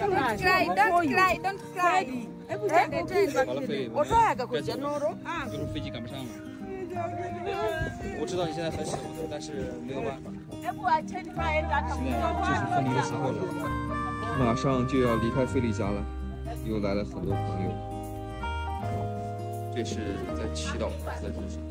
cry, don't cry, don't cry. 好了，飞， 我说那个会讲诺罗。 就是飞机赶不上了。我知道你现在很舍不得，但是没有办法。现在就是分离的时候了，马上就要离开菲利家了，又来了很多朋友。这是在祈祷，在路上。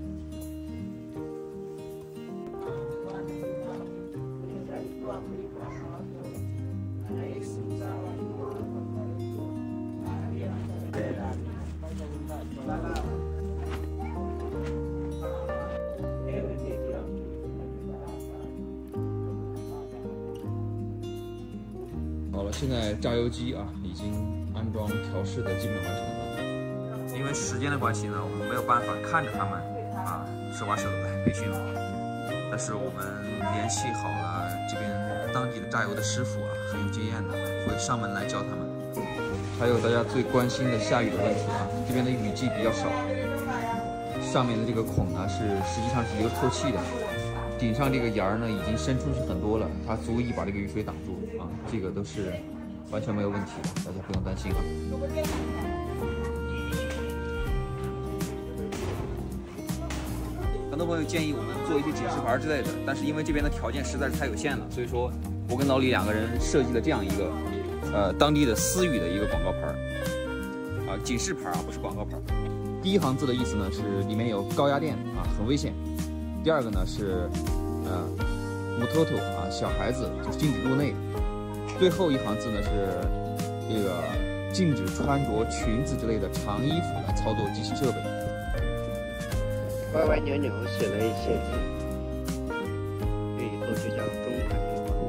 好了，现在榨油机啊已经安装调试的基本完成了。因为时间的关系呢，我们没有办法看着他们啊手把手的来培训了。但是我们联系好了这边当地的榨油的师傅啊，很有经验的，会上门来教他们。还有大家最关心的下雨的问题啊，这边的雨季比较少，上面的这个孔呢实际上是留透气的。 顶上这个沿儿呢，已经伸出去很多了，它足以把这个雨水挡住啊，这个都是完全没有问题的，大家不用担心啊。很多朋友建议我们做一些警示牌之类的，但是因为这边的条件实在是太有限了，所以说我跟老李两个人设计了这样一个当地的私语的一个广告牌啊，警示牌啊，不是广告牌。第一行字的意思呢是里面有高压电啊，很危险。 第二个呢是，母托托啊，小孩子就是禁止入内。最后一行字呢是这个禁止穿着裙子之类的长衣服来操作机器设备。 歪歪扭扭写了一些字，这以后就叫中华邮报。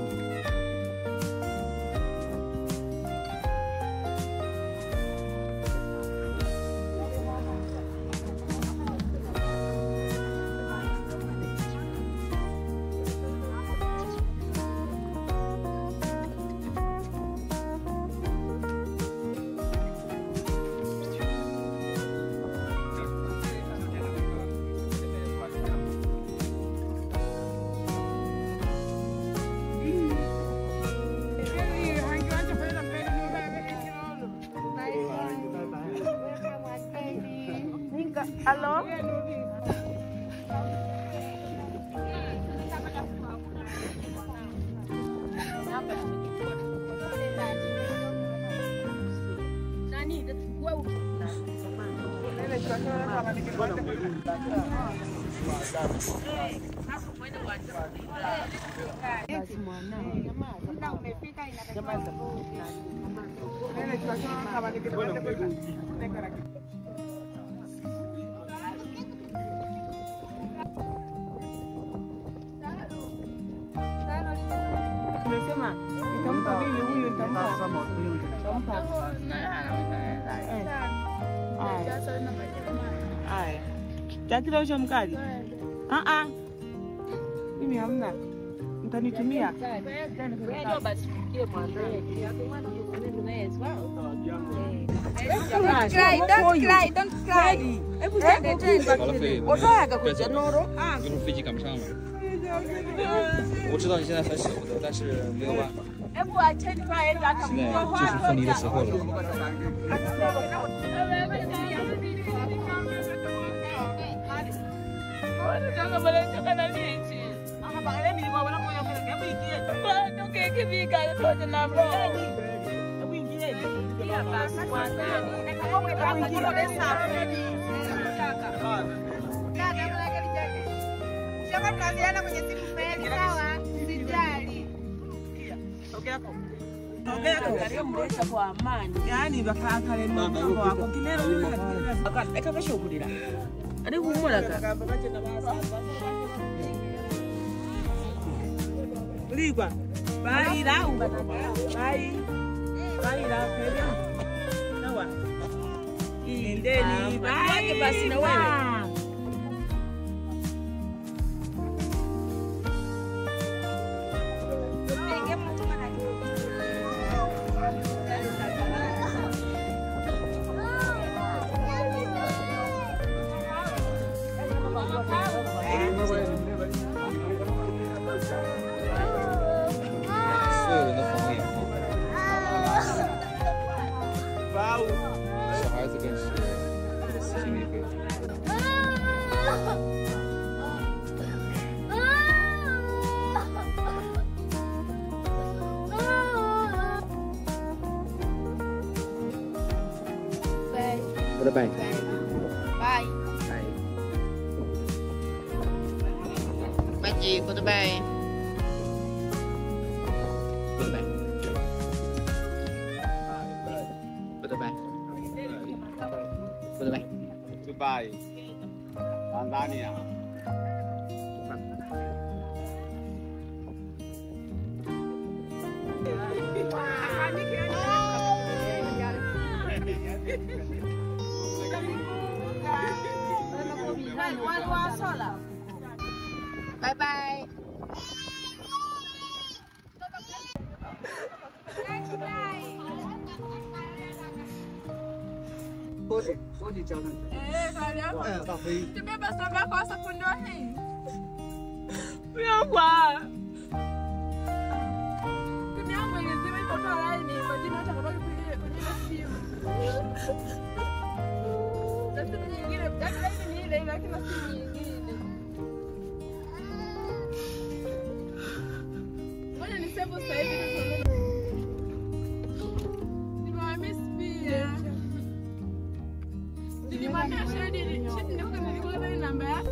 Hello? Chakula mkali. Mimi hamna. Mtanitumia. Don't cry, don't cry, don't cry. 好了，飞， 我说那个会讲诺罗。 就是飞机赶不上了。我知道你现在很舍不得，但是没有办法。现在就是分离的时候了。 Kwa amani. Yaani bakakale n'omulyango wako kinero ekakashokulira. Ali kumulaka. Ligwa. Baira ubanaga. Baira pele. Nawa. Indeni baira basi na wewe. 小孩子更是撕心裂肺。 Goodbye. Bye. Magic, goodbye. Goodbye. Goodbye. Goodbye. Goodbye. Tanzania. Bye bye. 我去交上去。大飞。 这边把手把花色混到黑。 不要管。 这边我给这边搞出来的，我今天想把这个洗。但是你这个，但是你这个给它洗。我让你晒不晒的？你妈没死呀？你妈没晒的，你那个你给我来拿呗。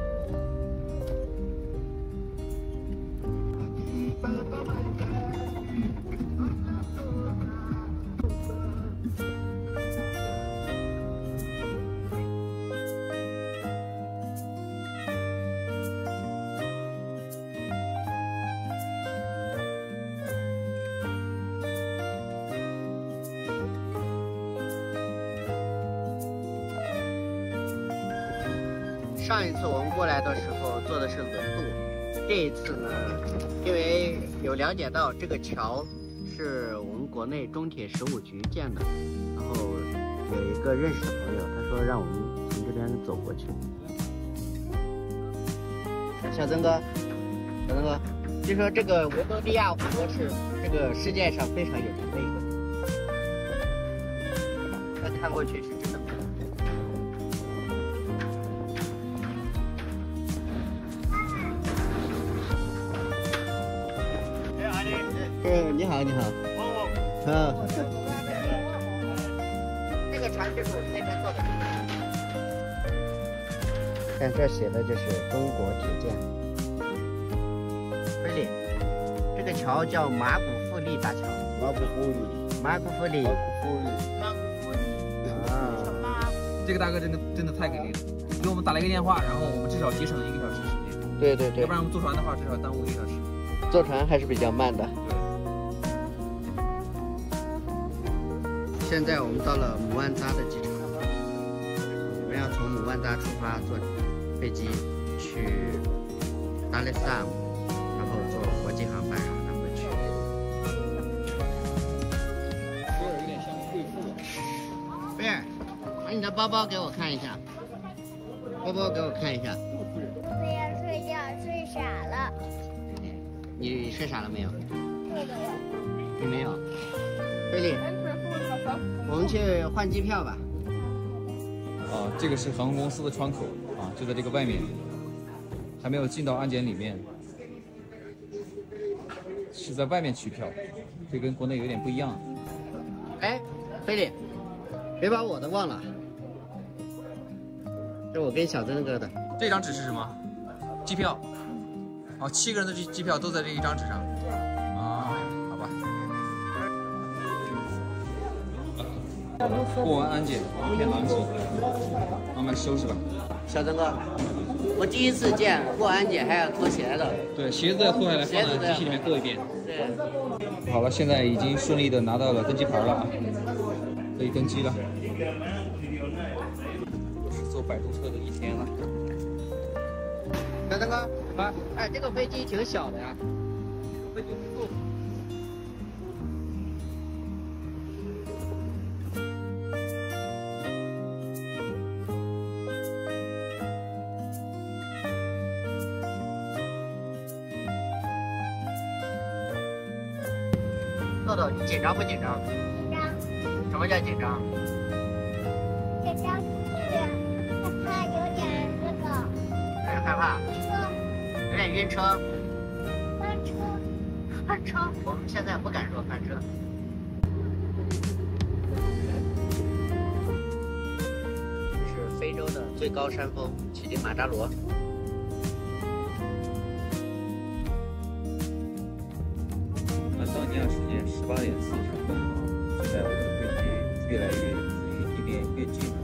上一次我们过来的时候坐的是轮渡，这一次呢，因为有了解到这个桥是我们国内中铁15局建的，然后有一个认识的朋友，他说让我们从这边走过去。小曾哥，据说这个维多利亚湖泊是这个世界上非常有名的一个，那看过去是真的。你好，你好。这个船就是我们那边做的。看这写的就是中国铁建。菲利，这个桥叫马古富利大桥。马古富利。啊。 这个大哥真的太给力了，给我们打了一个电话，然后我们至少节省了1个小时时间。 对， 要不然我们坐船的话，至少耽误1个小时。 坐船还是比较慢的。现在我们到了姆万扎的机场，我们要从姆万扎出发，坐飞机去达雷萨姆，然后坐国际航班，然后再回去。 菲尔有点像贵妇。 菲尔，把你的包包给我看一下，包包给我看一下。 我要睡觉，睡傻了。 你睡傻了没有？ 睡了。 你没有。菲利，我们去换机票吧。 啊，这个是航空公司的窗口啊，就在这个外面，还没有进到安检里面，是在外面取票，这跟国内有点不一样。 哎，菲利，别把我的忘了，这是我跟小曾哥的。 这张纸是什么？机票。哦，7个人的机票都在这一张纸上。啊，好吧。过完安检，一片狼藉，慢慢收拾吧。 小曾哥，我第一次见过安检还要脱鞋的。 对，鞋子要脱下来放在机器里面过一遍。 对。 好了，现在已经顺利的拿到了登机牌了啊，可以登机了。又是坐摆渡车的一天了。 小曾哥，哎，这个飞机挺小的呀。 飞机不错。 豆豆，你紧张不紧张？ 紧张。 什么叫紧张？ 紧张出去，害怕有点那个有点害怕， 车有点晕车。 翻车。 翻车？我们现在不敢说翻车。这是非洲的最高山峰乞力马扎罗。 按当尼亚时间18:40分啊，现在我们的飞机越来越离地面越近了。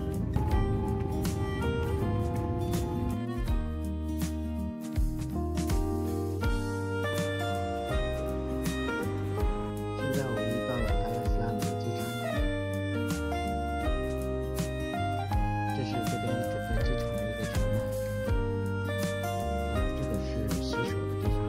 现在我们到了达尔斯拉姆的机场，这是这边整个机场的一个全貌。这个是洗手的地方。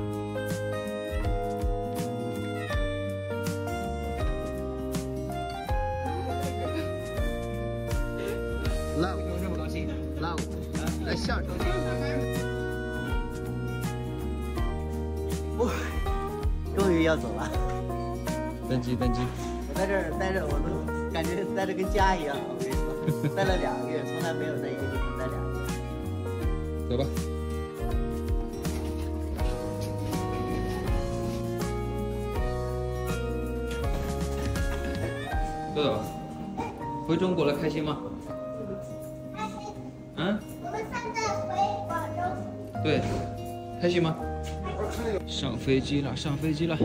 浪有这么多戏，浪在相声里。哇，终于要走了。 登机，登机。 我在这儿待着，我都感觉待着跟家一样。我跟你说，待了2个月，从来没有在一个地方待2个月。 走吧。豆豆，回中国了开心吗？嗯？ 我们现在回广州。 对，开心吗？上飞机了，上飞机了。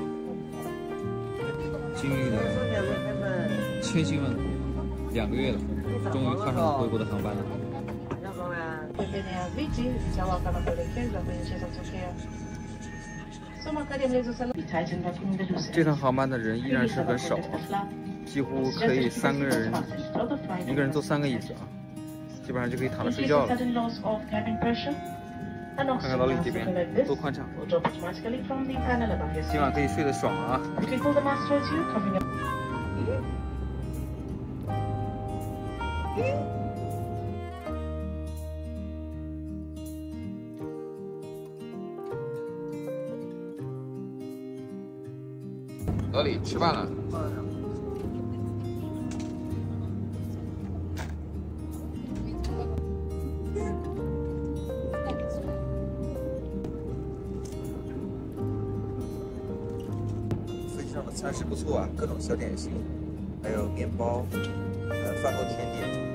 经历了千辛万苦，2个月了，终于踏上回国的航班了。这趟航班的人依然是很少啊，几乎可以3个人，一个人坐3个椅子啊，基本上就可以躺着睡觉了。看看老李这边多宽敞，今晚可以睡得爽啊！老李吃饭了。飞机上的餐食不错啊，各种小点心，还有面包，饭后甜点。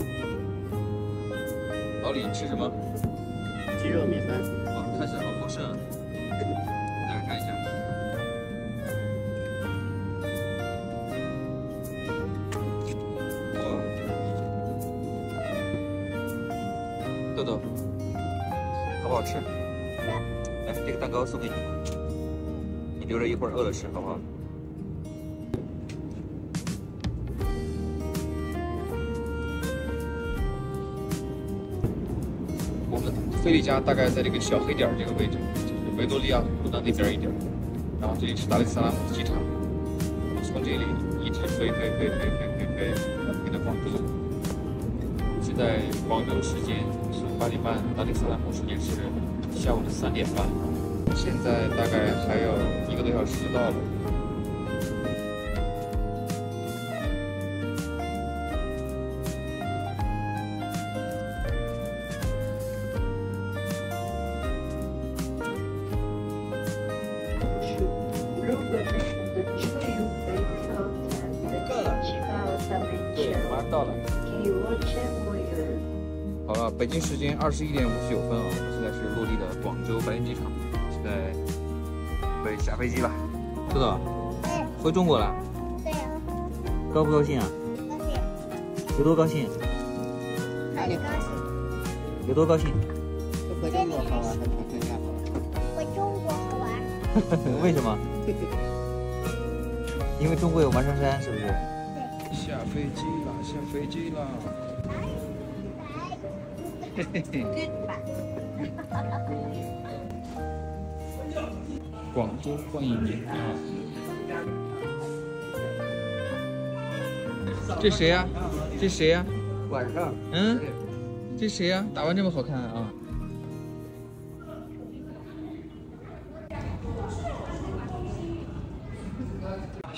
老李吃什么？ 鸡肉米饭。 哇，看起来好丰盛啊！大家看一下。哇，豆豆，好不好吃？来，这个蛋糕送给你，你留着一会儿饿了吃，好不好？我们菲利家大概在这个小黑点这个位置，就是维多利亚湖的那边一点。然后这里是达里萨拉姆机场，我们从这里一直飞到广州。现在广州时间是8点半，达里萨拉姆时间是下午的3点半。现在大概还有1个多小时就到了。对，马上到了。好了，北京时间21点59分啊，我们现在是落地的广州白云机场，现在准备下飞机了。豆豆，回中国了？ 对呀。 高不高兴啊？ 高兴。 有多高兴？ 哪里高兴？ 有多高兴？ 回中国好玩，还是参加好玩？ 回中国好玩。 为什么？因为中国有完山山，是不是？ 对。 下飞机了，下飞机了。嘿嘿嘿。广州欢迎您啊！这谁呀？这谁呀？ 晚上。 嗯，这谁呀？打扮这么好看啊！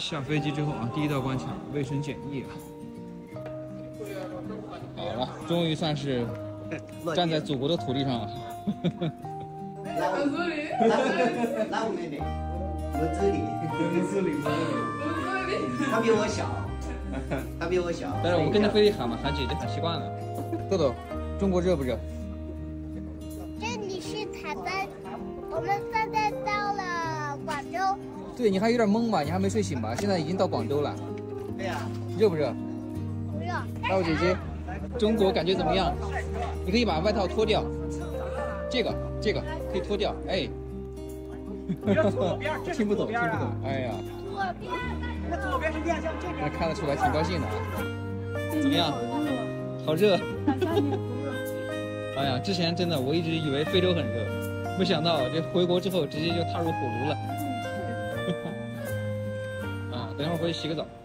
下飞机之后啊，第一道关卡卫生检疫啊。好了，终于算是站在祖国的土地上了。 那我妹妹，我这里，他比我小，他比我小。 但是我们跟着飞机喊嘛，喊姐姐喊习惯了。豆豆，中国热不热？ 这里是台湾，我们现在到了广州。 对，你还有点懵吧？你还没睡醒吧？现在已经到广州了。 对呀。 热不热？ 不热。 大我姐姐，中国感觉怎么样？你可以把外套脱掉，这个可以脱掉，哎。听不懂，哎呀。 左边是亮相，这边。 那看得出来挺高兴的啊。怎么样？好热。哎呀，之前真的我一直以为非洲很热，没想到这回国之后直接就踏入火炉了。啊，等一会儿回去洗个澡。